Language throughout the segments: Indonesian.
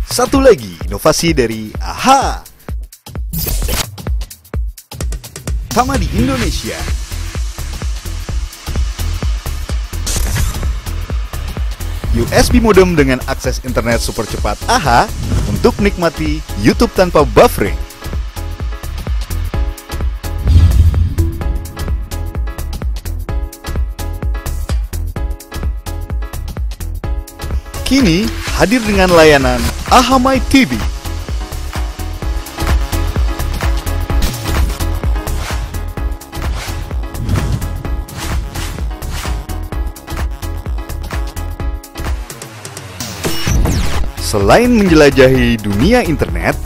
Satu lagi inovasi dari AHA. Sama di Indonesia. USB modem dengan akses internet super cepat AHA untuk menikmati YouTube tanpa buffering. Kini hadir dengan layanan AHA My TV. Selain menjelajahi dunia internet,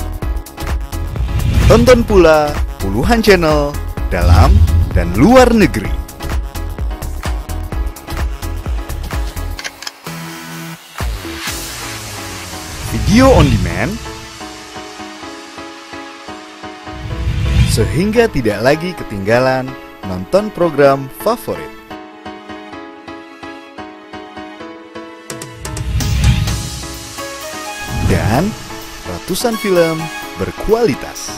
tonton pula puluhan channel dalam dan luar negeri. Video on demand, sehingga tidak lagi ketinggalan nonton program favorit. Dan ratusan film berkualitas.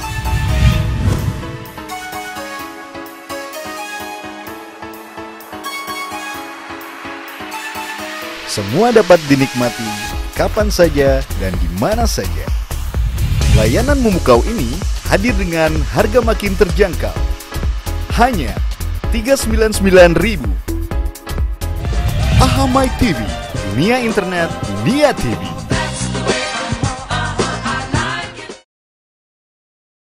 Semua dapat dinikmati kapan saja dan di mana saja. Layanan memukau ini hadir dengan harga makin terjangkau. Hanya Rp399.000. AHA My TV, dunia internet, dunia TV.